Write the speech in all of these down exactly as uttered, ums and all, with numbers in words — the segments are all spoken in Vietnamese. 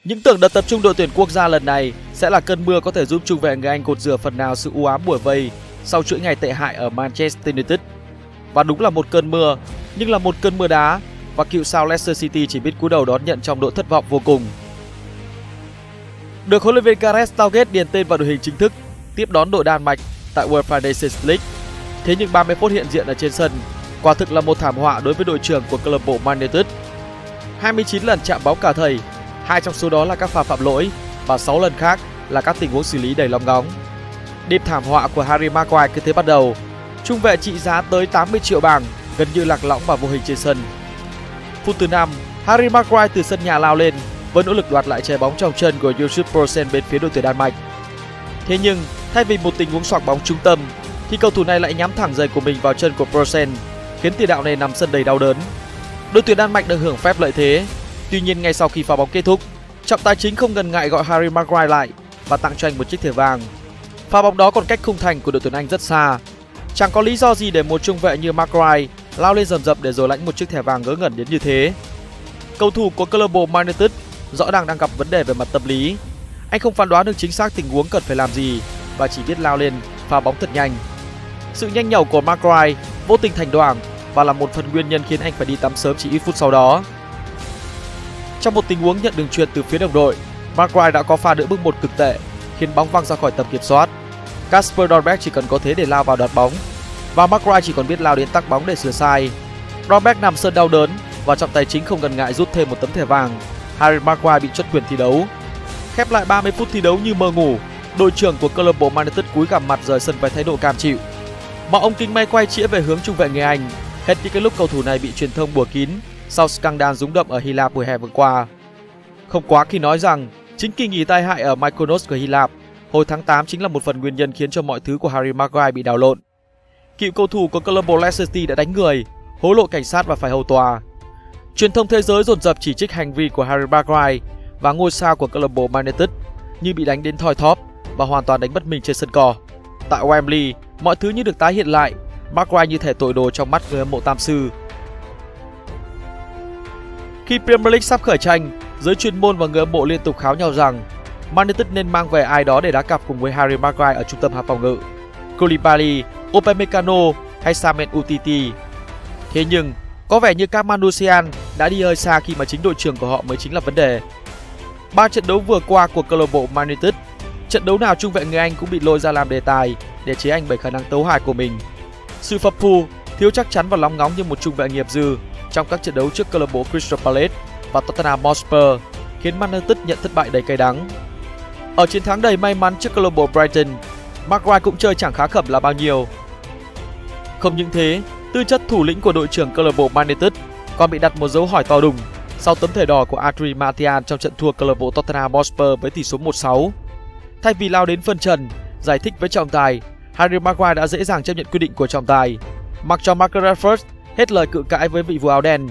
Những tưởng đợt tập trung đội tuyển quốc gia lần này sẽ là cơn mưa có thể giúp trung vệ người Anh cột rửa phần nào sự u ám bủa vây sau chuỗi ngày tệ hại ở Manchester United. Và đúng là một cơn mưa, nhưng là một cơn mưa đá, và cựu sao Leicester City chỉ biết cúi đầu đón nhận trong nỗi thất vọng vô cùng. Được huấn luyện viên Gareth Southgate điền tên vào đội hình chính thức tiếp đón đội Đan Mạch tại UEFA Nations League. Thế nhưng ba mươi phút hiện diện ở trên sân quả thực là một thảm họa đối với đội trưởng của câu lạc bộ Man United. hai mươi chín lần chạm bóng cả thầy, hai trong số đó là các pha phạm lỗi và sáu lần khác là các tình huống xử lý đầy lóng ngóng. Đêm thảm họa của Harry Maguire cứ thế bắt đầu. Trung vệ trị giá tới tám mươi triệu bảng gần như lạc lõng và vô hình trên sân. Phút thứ năm, Harry Maguire từ sân nhà lao lên với nỗ lực đoạt lại trái bóng trong chân của Josef Poulsen bên phía đội tuyển Đan Mạch. Thế nhưng thay vì một tình huống xoạc bóng trúng tâm thì cầu thủ này lại nhắm thẳng giày của mình vào chân của Poulsen, khiến tiền đạo này nằm sân đầy đau đớn. Đội tuyển Đan Mạch được hưởng phép lợi thế. Tuy nhiên ngay sau khi pha bóng kết thúc, trọng tài chính không ngần ngại gọi Harry Maguire lại và tặng cho anh một chiếc thẻ vàng. Pha bóng đó còn cách khung thành của đội tuyển Anh rất xa. Chẳng có lý do gì để một trung vệ như Maguire lao lên rầm rập để rồi lãnh một chiếc thẻ vàng ngớ ngẩn đến như thế. Cầu thủ của câu lạc bộ Man United rõ ràng đang gặp vấn đề về mặt tâm lý. Anh không phán đoán được chính xác tình huống cần phải làm gì và chỉ biết lao lên pha bóng thật nhanh. Sự nhanh nhẩu của Maguire vô tình thành đoảng và là một phần nguyên nhân khiến anh phải đi tắm sớm chỉ ít phút sau đó. Trong một tình huống nhận đường chuyền từ phía đồng đội, Maguire đã có pha đỡ bước một cực tệ khiến bóng văng ra khỏi tầm kiểm soát. Kasper Dolberg chỉ cần có thế để lao vào đoạt bóng và Maguire chỉ còn biết lao đến tắc bóng để sửa sai. Dolberg nằm sân đau đớn và trọng tài chính không ngần ngại rút thêm một tấm thẻ vàng. Harry Maguire bị truất quyền thi đấu. Khép lại ba mươi phút thi đấu như mơ ngủ, đội trưởng của câu lạc bộ Man United cúi gằm mặt rời sân với thái độ cam chịu. Mọi ống kính máy quay chĩa về hướng trung vệ người Anh, hết những cái lúc cầu thủ này bị truyền thông bủa kín sau scandal rúng động ở Hy Lạp mùa hè vừa qua. Không quá khi nói rằng chính kỳ nghỉ tai hại ở Mykonos của Hy Lạp hồi tháng tám chính là một phần nguyên nhân khiến cho mọi thứ của Harry Maguire bị đảo lộn. Cựu cầu thủ của câu lạc bộ Leicester City đã đánh người, hối lộ cảnh sát và phải hầu tòa. Truyền thông thế giới dồn dập chỉ trích hành vi của Harry Maguire và ngôi sao của câu lạc bộ Man United như bị đánh đến thoi thóp và hoàn toàn đánh mất mình trên sân cỏ. Tại Wembley, mọi thứ như được tái hiện lại, Maguire như thể tội đồ trong mắt người hâm mộ tam sư. Khi Premier League sắp khởi tranh, giới chuyên môn và người hâm mộ liên tục kháo nhau rằng Man United nên mang về ai đó để đá cặp cùng với Harry Maguire ở trung tâm hàng phòng ngự, Koulibaly, Upamecano hay Samuel Umtiti. Thế nhưng có vẻ như các Manusian đã đi hơi xa khi mà chính đội trưởng của họ mới chính là vấn đề. Ba trận đấu vừa qua của câu lạc bộ Man United, trận đấu nào trung vệ người Anh cũng bị lôi ra làm đề tài để chế anh bởi khả năng tấu hài của mình. Sự phập phù, thiếu chắc chắn và lóng ngóng như một trung vệ nghiệp dư trong các trận đấu trước câu lạc bộ Crystal Palace và Tottenham Hotspur khiến Man United nhận thất bại đầy cay đắng. Ở chiến thắng đầy may mắn trước câu lạc bộ Brighton, Maguire cũng chơi chẳng khá khẩm là bao nhiêu. Không những thế, tư chất thủ lĩnh của đội trưởng câu lạc bộ Man United còn bị đặt một dấu hỏi to đùng sau tấm thẻ đỏ của Adrien Martial trong trận thua câu lạc bộ Tottenham Hotspur với tỷ số một sáu. Thay vì lao đến phân trần, giải thích với trọng tài, Harry Maguire đã dễ dàng chấp nhận quyết định của trọng tài, mặc cho Marcus Rashford hết lời cự cãi với vị vua áo đen.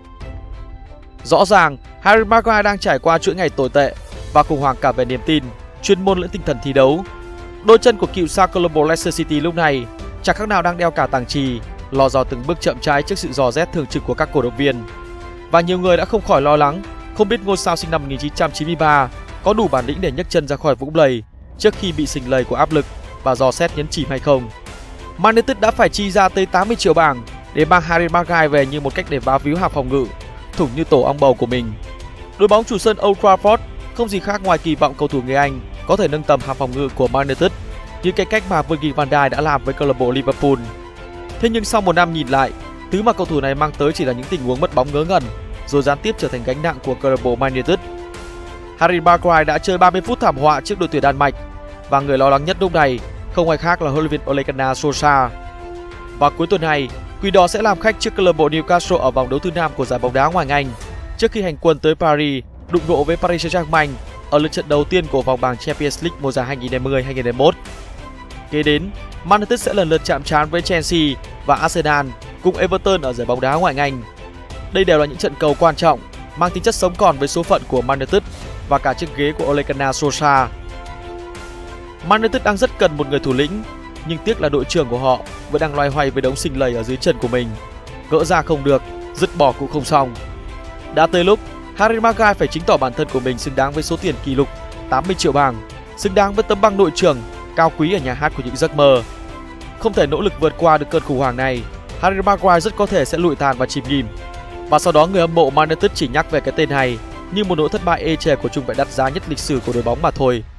Rõ ràng, Harry Maguire đang trải qua chuỗi ngày tồi tệ và khủng hoảng cả về niềm tin, chuyên môn lẫn tinh thần thi đấu. Đôi chân của cựu sao câu lạc bộ Leicester City lúc này chẳng khác nào đang đeo cả tàng chì, lò dò từng bước chậm rãi trước sự dò rét thường trực của các cổ động viên. Và nhiều người đã không khỏi lo lắng, không biết ngôi sao sinh năm một nghìn chín trăm chín mươi ba có đủ bản lĩnh để nhấc chân ra khỏi vũng lầy trước khi bị sình lầy của áp lực và dò xét nhấn chìm hay không. Man United đã phải chi ra tới tám mươi triệu bảng để mang Harry Maguire về như một cách để bá víu hàng phòng ngự, thủng như tổ ong bầu của mình. Đội bóng chủ sân Old Trafford không gì khác ngoài kỳ vọng cầu thủ người Anh có thể nâng tầm hàng phòng ngự của Man United như cái cách mà Virgil van Dijk đã làm với câu lạc bộ Liverpool. Thế nhưng sau một năm nhìn lại, thứ mà cầu thủ này mang tới chỉ là những tình huống mất bóng ngớ ngẩn, rồi gián tiếp trở thành gánh nặng của câu lạc bộ Man United. Harry Maguire đã chơi ba mươi phút thảm họa trước đội tuyển Đan Mạch và người lo lắng nhất lúc này không ai khác là huấn luyện viên Ole Gunnar Solskjaer. Và cuối tuần này, Quỷ Đỏ sẽ làm khách trước câu lạc bộ Newcastle ở vòng đấu thứ năm của giải bóng đá Ngoại hạng Anh trước khi hành quân tới Paris đụng độ với Paris Saint-Germain ở lượt trận đầu tiên của vòng bảng Champions League mùa giải hai nghìn không trăm mười hai nghìn không trăm hai mươi mốt. Kế đến, Man United sẽ lần lượt chạm trán với Chelsea và Arsenal cùng Everton ở giải bóng đá Ngoại hạng Anh. Đây đều là những trận cầu quan trọng mang tính chất sống còn với số phận của Man United và cả chiếc ghế của Ole Gunnar Solskjaer. Man United đang rất cần một người thủ lĩnh, nhưng tiếc là đội trưởng của họ vẫn đang loay hoay với đống sình lầy ở dưới chân của mình. Gỡ ra không được, dứt bỏ cũng không xong. Đã tới lúc Harry Maguire phải chứng tỏ bản thân của mình xứng đáng với số tiền kỷ lục tám mươi triệu bảng, xứng đáng với tấm bằng đội trưởng cao quý ở nhà hát của những giấc mơ. Không thể nỗ lực vượt qua được cơn khủng hoảng này, Harry Maguire rất có thể sẽ lụi tàn và chìm nghỉm. Và sau đó người hâm mộ Man United chỉ nhắc về cái tên này như một nỗi thất bại ê chề của trung vệ đắt giá nhất lịch sử của đội bóng mà thôi.